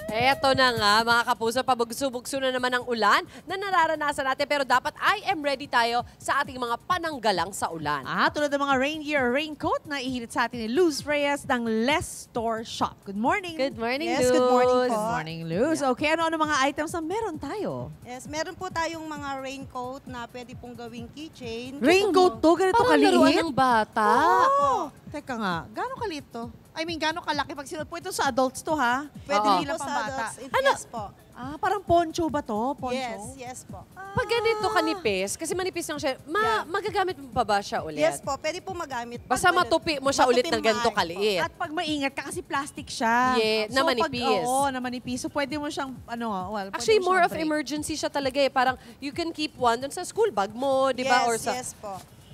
Eto na nga, mga kapuso, pabugso-bugso na naman ang ulan na nararanasan natin. Pero dapat I am ready tayo sa ating mga pananggalang sa ulan. Tulad ng mga rain gear, raincoat na ihirit sa atin ni Luz Reyes ng Les Store Shop. Good morning. Good morning, Yes, Luz. good morning po. Good morning, Luz. Okay, ano mga items na meron tayo? Yes, meron po tayong mga raincoat na pwede pong gawing keychain. Raincoat to? Ganito Parang laruan kaliit? ng bata. Oo. Teka nga, gano'ng kaliit to? I mean, gano'ng kalaki? Pag sinuot po ito sa adults to, ha? Pwede Oo. rin Hindi lang po sa pambata. adults. Ano? Yes po. Parang poncho ba to? Poncho? Yes po. Pag ganito kanipis, kasi manipis lang siya, magagamit mo pa ba siya ulit? Yes po, pwede po magamit. Basta matupi mo siya ulit ng ganito maaari po. kaliit. At pag maingat ka, kasi plastic siya. Yeah, na manipis. Na manipis. So, pwede mo siyang, pwede Actually, mo more siyang of break. emergency siya talaga eh. Parang you can keep one dun sa school bag mo, di ba? Yes, Or sa, yes po.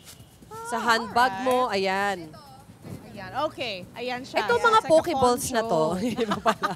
sa handbag mo, ayan. Ayan, okay. Ayan siya. Ito Ayan. mga It's like a pokeballs na to. poncho. Iba pala.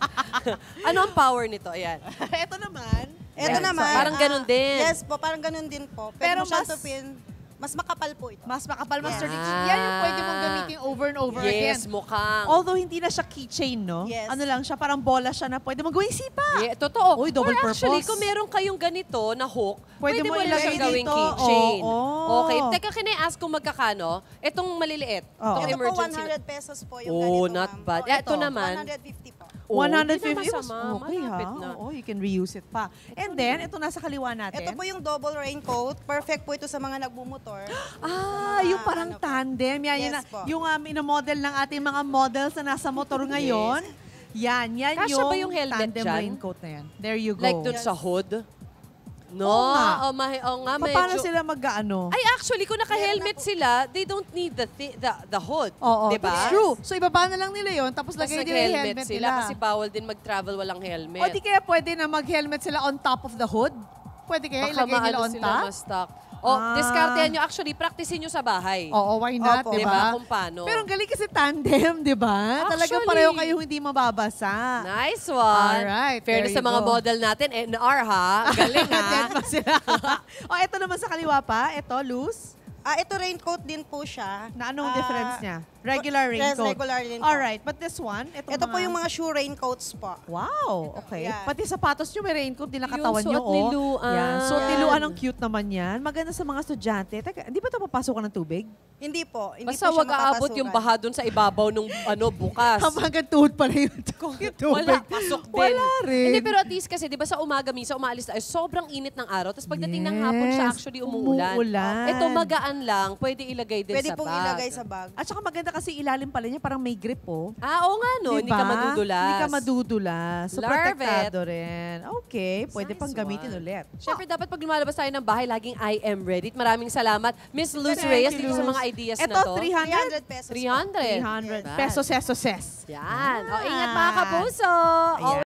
Ano ang power nito? Ayan. Ito naman. Ito Yes. naman. Parang ganun din. Yes po, parang ganun din po. Pero Pero mo siyang mas- tupin. Mas makapal po ito. Mas makapal, mas Yeah. sturdy. Yan yung pwede mong gamitin over and over again. Yes, mukhang. Although hindi na siya keychain, no? Yes. Ano lang siya, parang bola siya na pwede mong gawing sipa. Yeah, totoo. Uy, double Or actually, purpose. kung meron kayong ganito na hook, pwede mo lang ilagay siyang gawing dito. keychain. Oo. Okay. Teka, can I ask kung magkakano? Itong maliliit. Oo. Itong Ito po, emergency. 100 pesos po yung Oh, ganito, not ma'am. bad. Oh, Ito naman. 150 po. Oh, 150 hindi na masama. Okay, ha? Malapit na. Oo, you can reuse it pa. And then, ito nasa kaliwa natin. Ito po yung double raincoat. Perfect po ito sa mga nagbumotor. Yung parang Ano po? tandem. Yan, Yes po. yung ina-model ng ating mga models na nasa motor ngayon. Yan Kasya yung, ba yung helmet tandem dyan? raincoat na yan. There you go. Like dun sa hood? No. Oo nga. Oo nga, medyo. Paano sila mag-ano? Ay, actually, kung naka-helmet sila, they don't need the hood. Oo, diba? that's true. So, ibaba na lang nila yon tapos Tapos lagay nila yung nag-helmet helmet sila nila. kasi bawal din mag-travel walang helmet. O di kaya pwede na mag-helmet sila on top of the hood? Pwede kaya Baka ilagay nila maano on sila top? ma-stock. O, diskartehan nyo. Actually, practicein nyo sa bahay. Oo, why not, Opo. di Diba? ba? Kung paano. Pero ang galing kasi tandem, di ba? Talagang Actually. pareho kayong hindi mababasa. Nice one. Alright, Fairness there sa you mga go. model natin, NR ha. Galing ha. Dead pa sila. Ito naman sa kaliwa pa. Ito, loose. Ito raincoat din po siya. Na anong difference niya? Regular Yes, raincoat. regular din po. Alright, but this one, Ito po yung mga shoe raincoats po. Wow, okay. Yan. Pati sapatos nyo may raincoat din ang katawan Yung nyo. suot ni Luan. Yan. Suot ni Yan. Luan, ang cute naman yan. Maganda sa mga estudyante. Teka, hindi ba ito papasok ng tubig? Hindi po. Hindi Basta po siya wag aabot yung baha dun sa ibabaw nung bukas. Hanggang tuhod pala yung tubig. Wala, pasok din. Wala rin. Hindi, pero at least kasi, di ba sa umaga, misa umaalis tayo, sobrang init ng araw. Tapos pagdating ng hapon siya, Yes, actually umuulan. umuulan. Ito magaan lang, pwede ilagay din Pwede sa pong bag. ilagay sa bag. At saka maganda kasi ilalim pala niya, parang may grip po. Oo nga no, hindi ka Diba? madudulas. Hindi ka madudulas. So, Love protektado rin. Okay, pwede Nice pang gamitin one. ulit. Siyempre, dapat pag lumalabas tayo ng bahay, laging I am ready. Maraming salamat, Miss Luz Thank Reyes, you, dito sa Luz. mga ideas Ito, na to. 300 pesos po. 300. 300 Yan. pesos, Yan. O, ingat mga kapuso. Ayan.